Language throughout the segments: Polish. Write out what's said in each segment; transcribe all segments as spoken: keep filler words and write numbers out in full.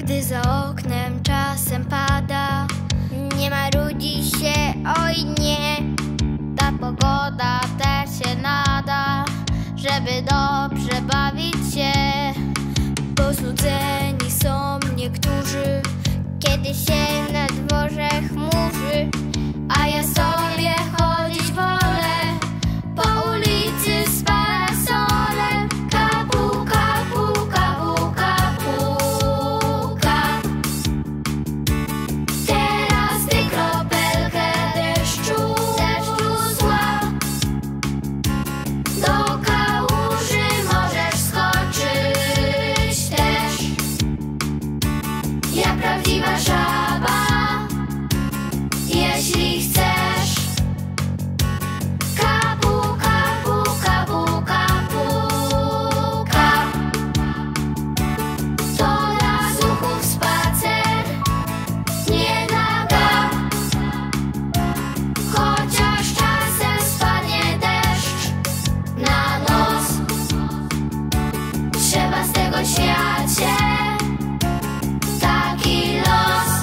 Gdy za oknem czasem pada, nie marudzi się, oj nie. ta pogoda też się nada, żeby dobrze bawić się. Posnudzeni są niektórzy, kiedy się na dworze chmurzy, a ja sobie chodzić wolę po ulicy z parasolem. Kapu, kapu, kapu, kapuka. Teraz ty kropelkę deszczu, deszczu zła. Do kałuży możesz skoczyć też, jak prawdziwa żaba, jeśli chcesz. Kapu, kapu, kapu, kapuka. To dla zuchów spacer, nie naga. Chociaż czasem spadnie deszcz na nos, trzeba z tego śmiać się, taki los.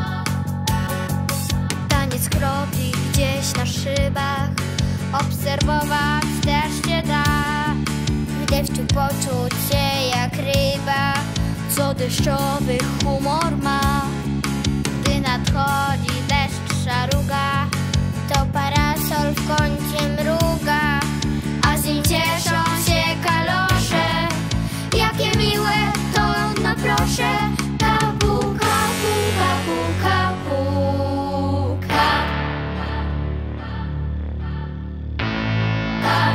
Taniec kropli gdzieś na szybach obserwować też się da. w deszczu poczuć się jak ryba, Co deszczowy humor ma. gdy nadchodzi deszcz szaruga, to parasol w kącie mruga, A z nim cieszą się kalosze. Jakie miłe to, no proszę. Kapu, kapu, kapu, kapuka. Kap.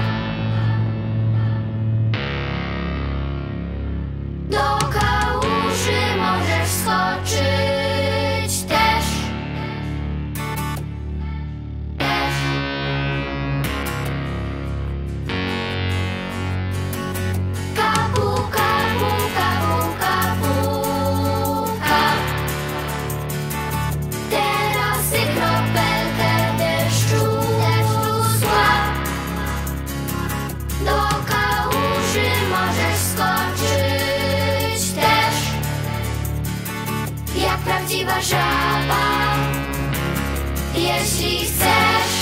Do kałuży możesz skoczyć też. Też. Kapu, kapu, kapu, kapuka. Teraz ty kropelkę deszczu, deszczu zła. Do kałuży możesz skoczyć też, jak prawdziwa żaba, jeśli chcesz.